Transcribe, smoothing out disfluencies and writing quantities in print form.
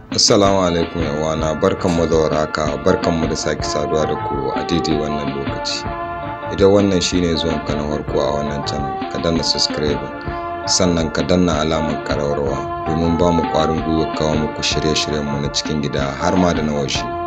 Assalamu alaikum yawana, barkanmu da warhaka, barkanmu da sake saduwa da ku a daidai wannan lokaci. Idan wannan shine zuwanka na farko a wannan channel, ka danna subscribe sannan ka danna alamar ƙararrawa domin ba mu ƙwarin gwiwa kawo muku shirye-shiryenmu na cikin gida har ma da na waje.